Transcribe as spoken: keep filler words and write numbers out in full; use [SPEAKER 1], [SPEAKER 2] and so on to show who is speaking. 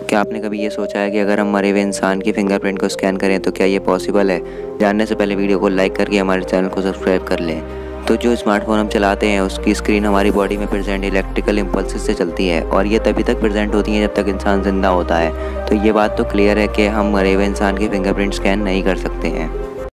[SPEAKER 1] क्या आपने कभी ये सोचा है कि अगर हम मरे हुए इंसान की फिंगरप्रिंट को स्कैन करें तो क्या ये पॉसिबल है? जानने से पहले वीडियो को लाइक करके हमारे चैनल को सब्सक्राइब कर लें। तो जो स्मार्टफोन हम चलाते हैं उसकी स्क्रीन हमारी बॉडी में प्रेजेंट इलेक्ट्रिकल इम्पल्सेस से चलती है और ये तभी तक प्रेजेंट होती है जब तक इंसान ज़िंदा होता है। तो ये बात तो क्लियर है कि हम मरे हुए इंसान की फिंगरप्रिंट स्कैन नहीं कर सकते हैं।